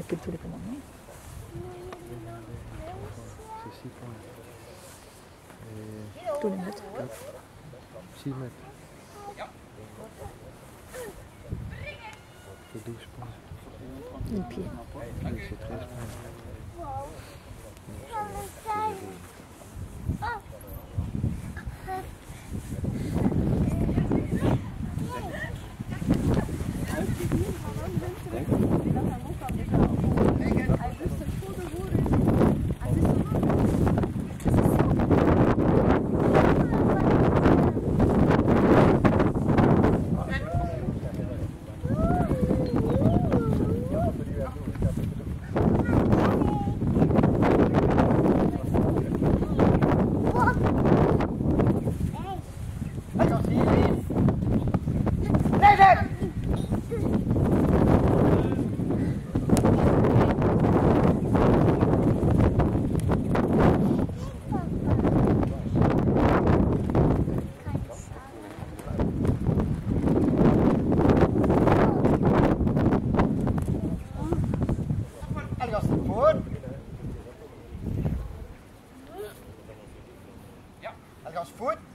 télécommandement. C'est 6 points. Tous les mètres. 6 mètres. C'est 12 points. Les pieds. Oui, c'est 13 points. Hij gaat voet.